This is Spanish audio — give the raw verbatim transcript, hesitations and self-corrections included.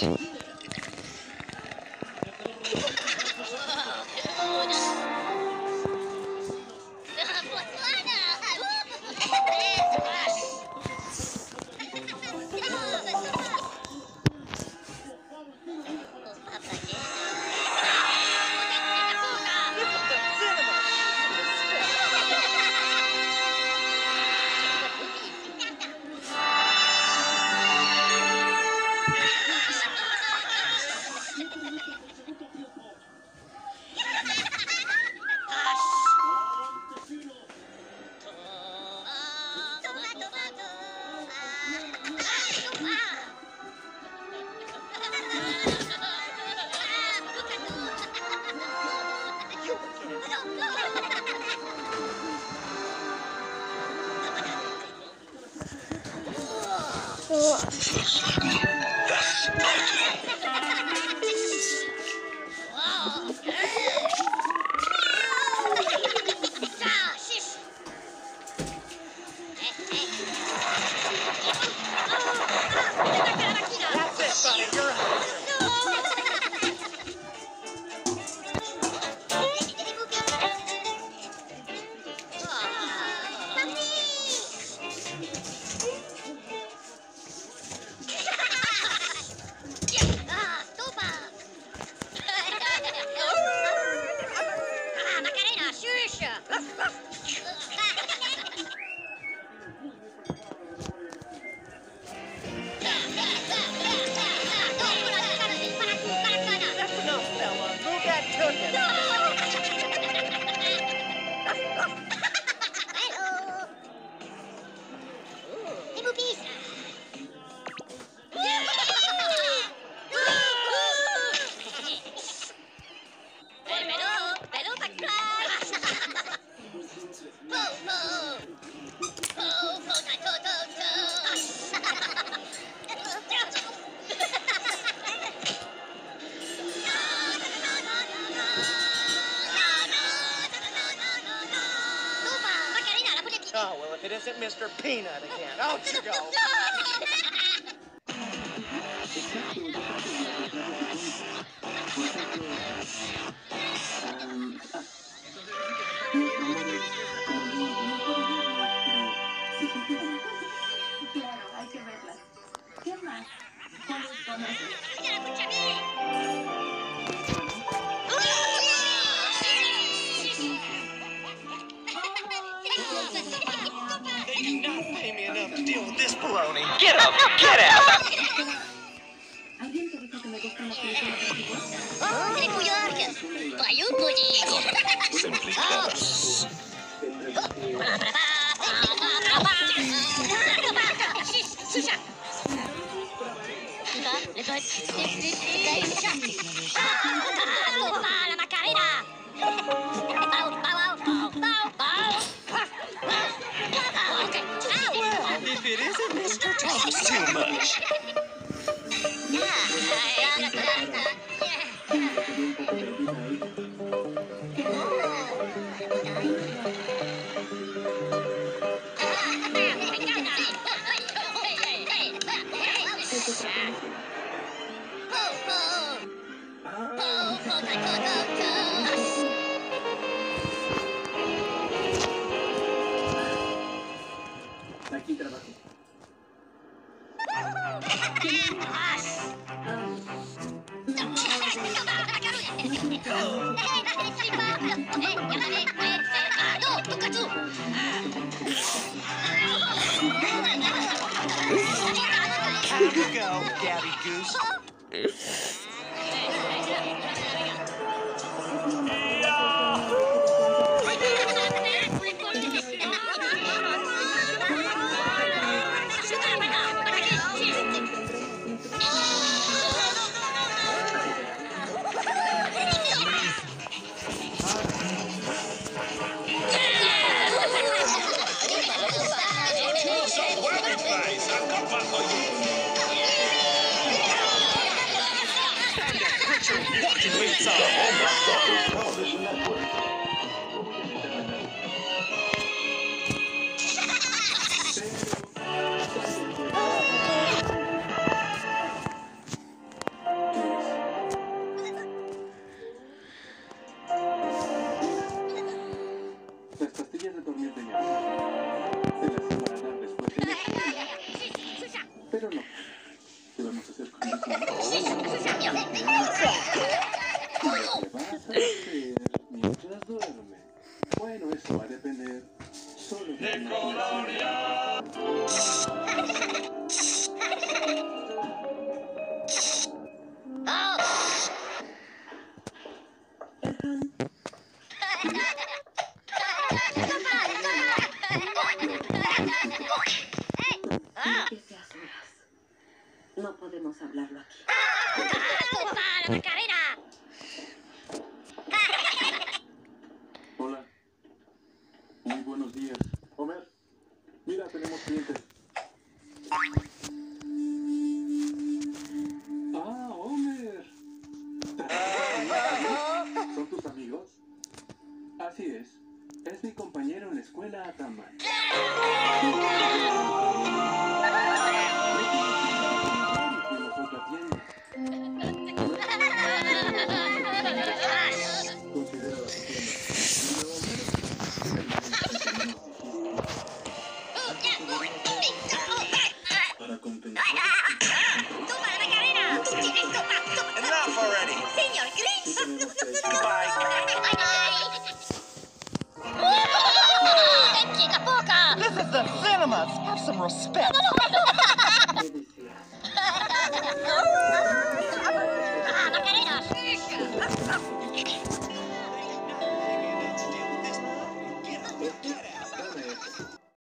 Oh, well, if it isn't Mister Peanut again. Out you go. Claro, hay que verlas. ¿Qué más? ¿Cuáles conoces? They do not pay me enough to deal with this baloney. Get up! Get out! ¿Alguien te dijo que me gustan las películas antiguas? Oh, el pollo Archer. Payu pollo. Simply clever. La Macarena. Well, if it isn't Mister Talks Too Much. Aquí trabajo. How you go, Gabby Goose? Walking Pero no. ¿Qué vamos a hacer con eso? ¿Qué vas a hacer mientras duerme? Bueno, eso va a depender solo de tu Siete a solas. No podemos hablarlo aquí. ¡Para Macarena! Hola. Muy buenos días. Homer, mira, tenemos clientes. Ah, Homer. ¿Son tus amigos? Así es. Es mi compañero en la escuela Atama. Fuimos a otra tienda. Considera la para compensar. ¡Toma la Macarena! Enough already. ¡Señor Grinch! Goodbye. ¡Chica poca! This is the cinemas. Have some respect. ¿Qué deseas?